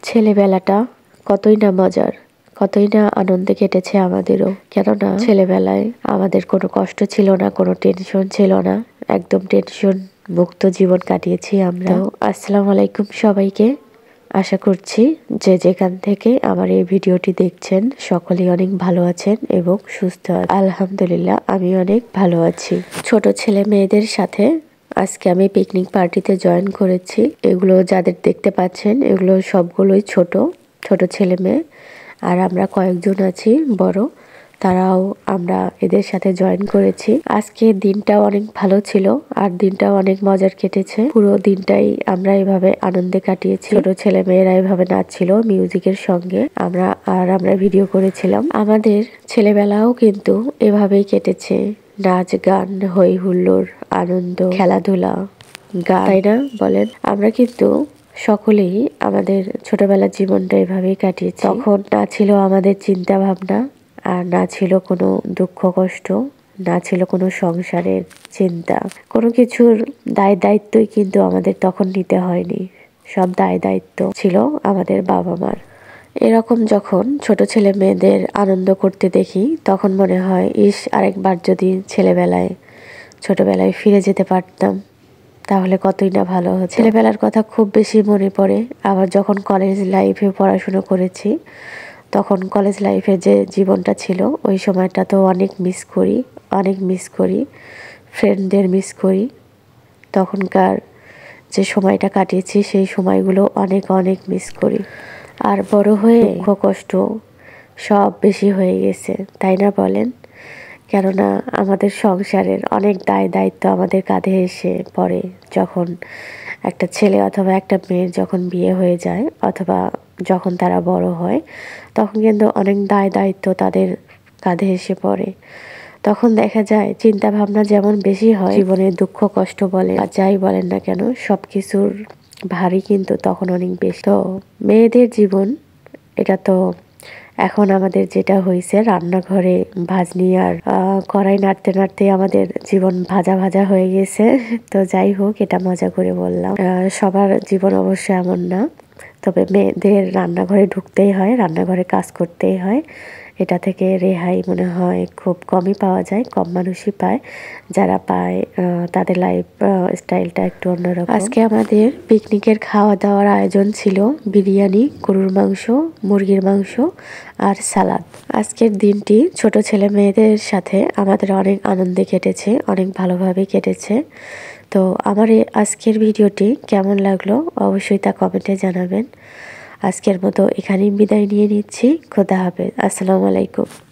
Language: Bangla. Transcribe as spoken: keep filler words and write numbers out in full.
ছেলেবেলাটা কতই না মজার, কতই না আনন্দে কেটেছে আমাদেরও। কেননা ছেলেবেলায় আমাদের কোনো কষ্ট ছিল না, কোনো টেনশন ছিল না, একদম টেনশন মুক্ত জীবন কাটিয়েছি আমরা। আসসালামু আলাইকুম সবাইকে। আশা করছি যে যেখান থেকে আমার এই ভিডিওটি দেখছেন সকলেই অনেক ভালো আছেন এবং সুস্থ আছেন। আলহামদুলিল্লাহ আমি অনেক ভালো আছি। ছোট ছেলে মেয়েদের সাথে আজকে আমি পিকনিক পার্টিতে জয়েন করেছি। এগুলো যাদের দেখতে পাচ্ছেন এগুলো সবগুলোই ছোট ছোট ছেলে মেয়ে, আর আমরা কয়েকজন আছি বড়, তারাও আমরা এদের সাথে জয়েন করেছি। আজকে দিনটাও অনেক ভালো ছিল আর দিনটাও অনেক মজার কেটেছে। পুরো দিনটাই আমরা এভাবে আনন্দে কাটিয়েছি। ছোট ছেলে মেয়েরা এভাবে নাচছিল মিউজিকের সঙ্গে, আমরা আর আমরা ভিডিও করেছিলাম। আমাদের ছেলেবেলাও কিন্তু এভাবেই কেটেছে, নাচ গান হই হুল্লোড় আনন্দ খেলাধুলা গান, তাই না বলেন? আমরা কিন্তু সকলেই আমাদের ছোটবেলার জীবনটা এভাবেই কাটিয়েছি। তখন না ছিল আমাদের চিন্তা ভাবনা, আর না ছিল কোনো দুঃখ কষ্ট, না ছিল কোনো সংসারের চিন্তা, কোনো কিছুর দায় দায়িত্বই কিন্তু আমাদের তখন নিতে হয়নি। সব দায় দায়িত্ব ছিল আমাদের বাবা মার। এরকম যখন ছোট ছেলে মেয়েদের আনন্দ করতে দেখি তখন মনে হয়, ইস আরেকবার যদি ছেলেবেলায় ছোটবেলায় ফিরে যেতে পারতাম তাহলে কতই না ভালো হতো। ছেলেবেলার কথা খুব বেশি মনে পড়ে। আবার যখন কলেজ লাইফে পড়াশুনো করেছি তখন কলেজ লাইফের যে জীবনটা ছিল ওই সময়টা তো অনেক মিস করি, অনেক মিস করি, ফ্রেন্ডদের মিস করি। তখনকার যে সময়টা কাটিয়েছি সেই সময়গুলো অনেক অনেক মিস করি। আর বড় হয়ে দুঃখ কষ্ট সব বেশি হয়ে গেছে, তাই না বলেন? কেননা আমাদের সংসারের অনেক দায় দায়িত্ব আমাদের কাঁধে এসে পড়ে যখন একটা ছেলে অথবা একটা মেয়ের যখন বিয়ে হয়ে যায় অথবা যখন তারা বড় হয়, তখন কিন্তু অনেক দায় দায়িত্ব তাদের কাঁধে এসে পড়ে। তখন দেখা যায় চিন্তা ভাবনা যেমন বেশি হয়, জীবনের দুঃখ কষ্ট বলে আর যাই বলেন না কেন সব কিছুর ভারী কিন্তু তখন অনেক বেশি। তো মেয়েদের জীবন এটা তো এখন আমাদের যেটা হয়েছে, রান্নাঘরে ভাজনি আর কড়াই নাড়তে নাড়তে আমাদের জীবন ভাজা ভাজা হয়ে গেছে। তো যাই হোক, এটা মজা করে বললাম। সবার জীবন অবশ্য এমন না, তবে মেয়েদের রান্নাঘরে ঢুকতেই হয়, রান্নাঘরে কাজ করতেই হয়। এটা থেকে রেহাই মনে হয় খুব কমই পাওয়া যায়, কম মানুষই পায়। যারা পায় তাদের লাইফ স্টাইলটা একটু অন্যরকম। আজকে আমাদের পিকনিকের খাওয়া দাওয়ার আয়োজন ছিল বিরিয়ানি, গরুর মাংস, মুরগির মাংস আর সালাদ। আজকের দিনটি ছোট ছেলে মেয়েদের সাথে আমাদের অনেক আনন্দে কেটেছে, অনেক ভালোভাবে কেটেছে। তো আমার এই আজকের ভিডিওটি কেমন লাগলো অবশ্যই তা কমেন্টে জানাবেন। আজকের মতো এখানেই বিদায় নিয়ে নিচ্ছি। খোদা হাফেজ। আসসালামু আলাইকুম।